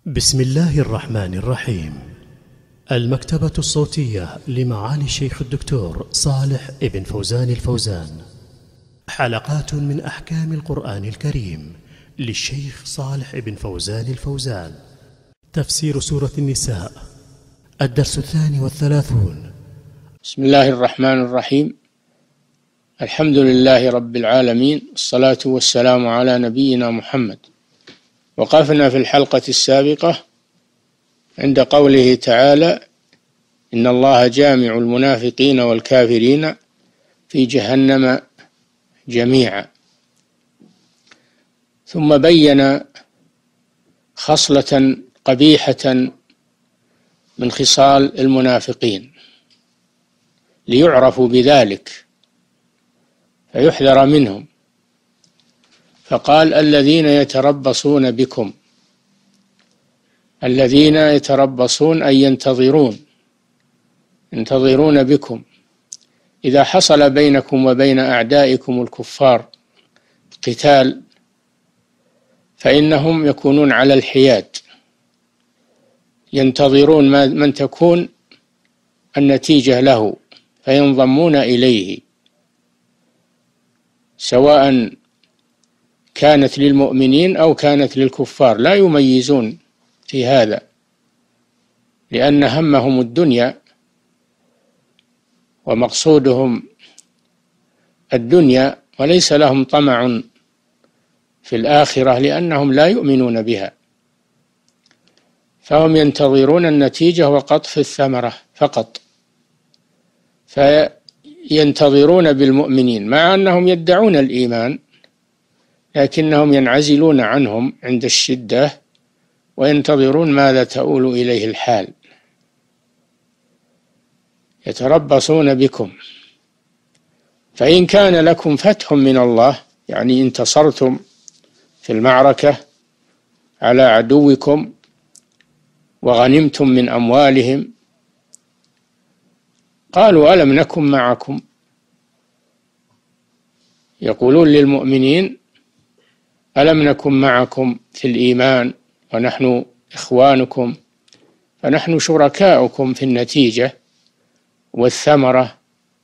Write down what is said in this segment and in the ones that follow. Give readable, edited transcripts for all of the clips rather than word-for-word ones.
بسم الله الرحمن الرحيم. المكتبة الصوتية لمعالي الشيخ الدكتور صالح ابن فوزان الفوزان. حلقات من أحكام القرآن الكريم للشيخ صالح ابن فوزان الفوزان. تفسير سورة النساء، الدرس 32. بسم الله الرحمن الرحيم. الحمد لله رب العالمين، الصلاة والسلام على نبينا محمد. وقفنا في الحلقة السابقة عند قوله تعالى: إن الله جامع المنافقين والكافرين في جهنم جميعا. ثم بين خصلة قبيحة من خصال المنافقين ليعرفوا بذلك فيحذر منهم، فقال: الذين يتربصون بكم. الذين يتربصون أي ينتظرون بكم. إذا حصل بينكم وبين أعدائكم الكفار قتال فإنهم يكونون على الحياد، ينتظرون من تكون النتيجة له فينضمون إليه، سواء كانت للمؤمنين أو كانت للكفار، لا يميزون في هذا، لأن همهم الدنيا ومقصودهم الدنيا، وليس لهم طمع في الآخرة لأنهم لا يؤمنون بها، فهم ينتظرون النتيجة وقطف الثمرة فقط، فينتظرون بالمؤمنين مع أنهم يدعون الإيمان، لكنهم ينعزلون عنهم عند الشدة وينتظرون ماذا تؤول إليه الحال. يتربصون بكم، فإن كان لكم فتح من الله، يعني انتصرتم في المعركة على عدوكم وغنمتم من أموالهم، قالوا: ألم نكن معكم. يقولون للمؤمنين: ألم نكن معكم في الإيمان ونحن إخوانكم، فنحن شركاؤكم في النتيجة والثمرة،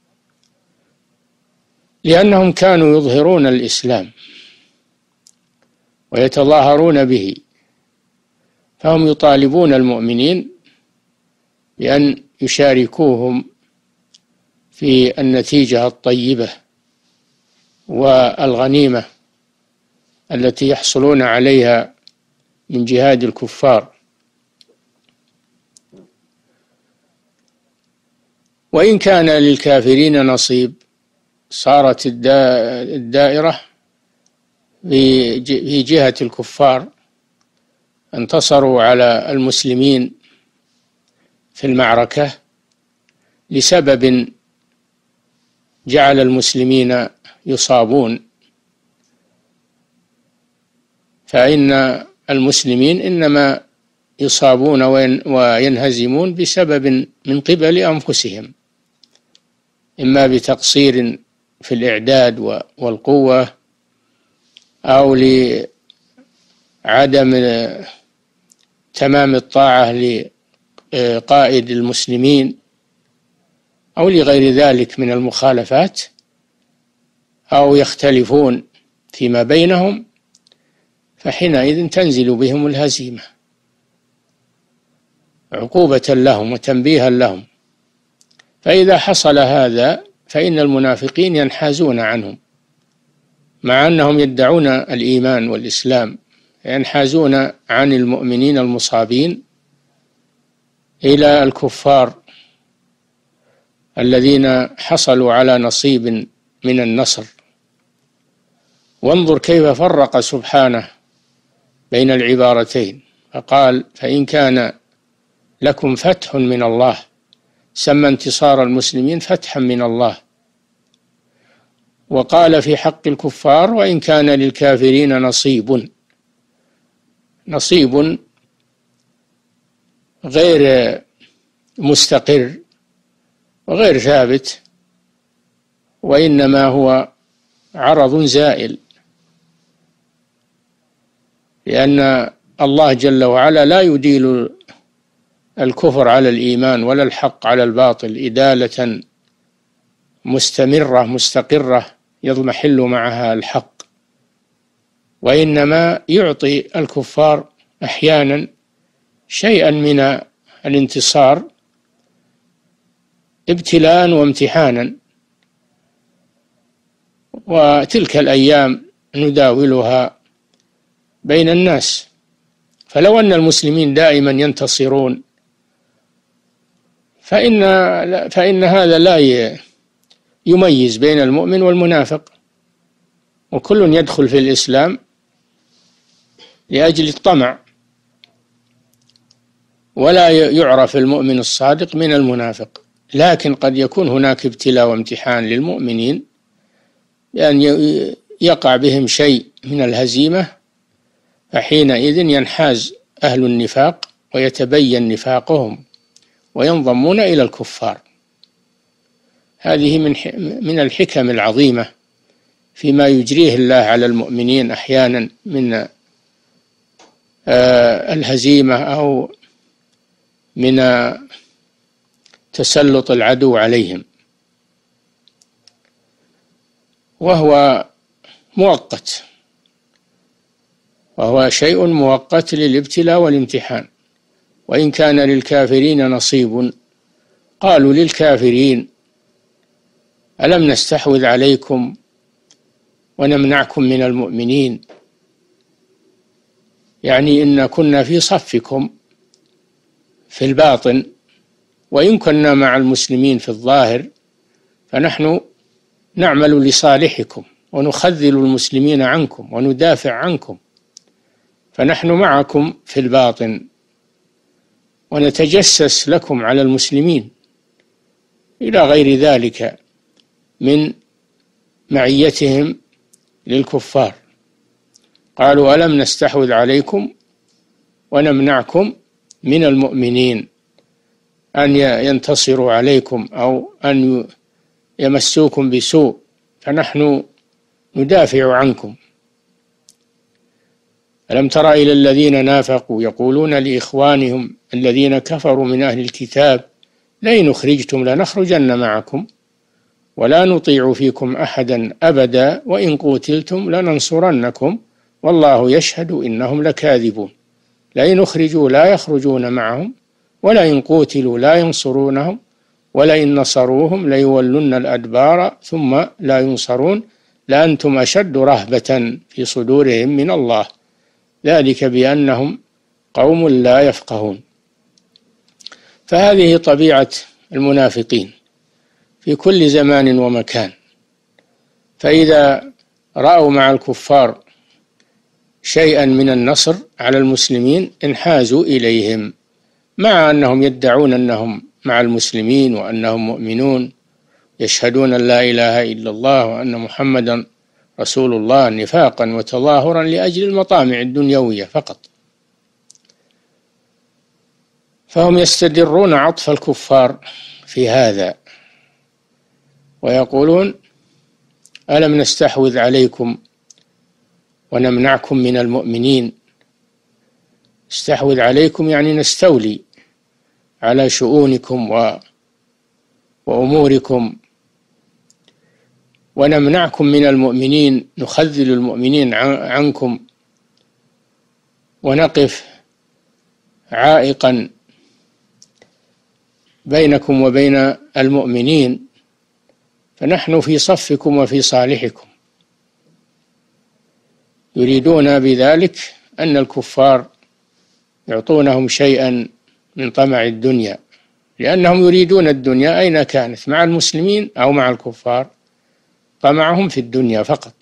لأنهم كانوا يظهرون الإسلام ويتظاهرون به، فهم يطالبون المؤمنين بأن يشاركوهم في النتيجة الطيبة والغنيمة التي يحصلون عليها من جهاد الكفار. وإن كان للكافرين نصيب، صارت الدائرة في جهة الكفار، انتصروا على المسلمين في المعركة لسبب جعل المسلمين يصابون، فإن المسلمين إنما يصابون وينهزمون بسبب من قبل أنفسهم، إما بتقصير في الإعداد والقوة، أو لعدم تمام الطاعة لقائد المسلمين، أو لغير ذلك من المخالفات، أو يختلفون فيما بينهم، فحينئذ تنزل بهم الهزيمة عقوبة لهم وتنبيها لهم. فإذا حصل هذا فإن المنافقين ينحازون عنهم، مع أنهم يدعون الإيمان والإسلام، ينحازون عن المؤمنين المصابين إلى الكفار الذين حصلوا على نصيب من النصر. وانظر كيف فرق سبحانه بين العبارتين، فقال: فإن كان لكم فتح من الله، سمى انتصار المسلمين فتحا من الله. وقال في حق الكفار: وإن كان للكافرين نصيب غير مستقر وغير ثابت، وإنما هو عرض زائل، لأن الله جل وعلا لا يديل الكفر على الإيمان ولا الحق على الباطل إدالة مستمرة مستقرة يضمحل معها الحق، وإنما يعطي الكفار أحيانا شيئا من الانتصار ابتلاء وامتحانا، وتلك الأيام نداولها بين الناس. فلو أن المسلمين دائما ينتصرون فإن هذا لا يميز بين المؤمن والمنافق، وكل يدخل في الإسلام لأجل الطمع، ولا يعرف المؤمن الصادق من المنافق. لكن قد يكون هناك ابتلاء وامتحان للمؤمنين بأن يقع بهم شيء من الهزيمة، فحينئذ ينحاز أهل النفاق ويتبين نفاقهم وينضمون إلى الكفار. هذه من الحكم العظيمة فيما يجريه الله على المؤمنين أحيانا من الهزيمة أو من تسلط العدو عليهم، وهو مؤقت، وهو شيء مؤقت للابتلاء والامتحان. وإن كان للكافرين نصيب قالوا للكافرين ألم نستحوذ عليكم ونمنعكم من المؤمنين، يعني إن كنا في صفكم في الباطن، وإن كنا مع المسلمين في الظاهر فنحن نعمل لصالحكم ونخذل المسلمين عنكم وندافع عنكم، فنحن معكم في الباطن ونتجسس لكم على المسلمين، إلى غير ذلك من معيتهم للكفار. قالوا ألم نستحوذ عليكم ونمنعكم من المؤمنين أن ينتصروا عليكم أو أن يمسوكم بسوء، فنحن ندافع عنكم. ألم تر إلى الذين نافقوا يقولون لإخوانهم الذين كفروا من أهل الكتاب لئن أخرجتم لنخرجن معكم ولا نطيع فيكم أحدا أبدا وإن قتلتم لننصرنكم والله يشهد إنهم لكاذبون. لئن أخرجوا لا يخرجون معهم ولئن قتلوا لا ينصرونهم ولئن نصروهم ليولن الأدبار ثم لا ينصرون لأنتم أشد رهبة في صدورهم من الله ذلك بأنهم قوم لا يفقهون. فهذه طبيعة المنافقين في كل زمان ومكان، فإذا رأوا مع الكفار شيئا من النصر على المسلمين انحازوا إليهم، مع أنهم يدعون أنهم مع المسلمين وأنهم مؤمنون يشهدون أن لا إله إلا الله وأن محمدا رسول الله نفاقا وتظاهرا لأجل المطامع الدنيوية فقط. فهم يستدرون عطف الكفار في هذا ويقولون ألم نستحوذ عليكم ونمنعكم من المؤمنين. استحوذ عليكم يعني نستولي على شؤونكم وأموركم، ونمنعكم من المؤمنين نخذل المؤمنين عنكم ونقف عائقا بينكم وبين المؤمنين، فنحن في صفكم وفي صالحكم. يريدون بذلك أن الكفار يعطونهم شيئا من طمع الدنيا، لأنهم يريدون الدنيا أين كانت، مع المسلمين أو مع الكفار، طمعهم في الدنيا فقط.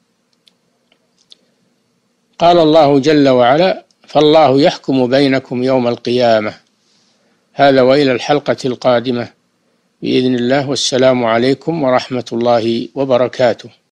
قال الله جل وعلا فالله يحكم بينكم يوم القيامة. هذا وإلى الحلقة القادمة بإذن الله، والسلام عليكم ورحمة الله وبركاته.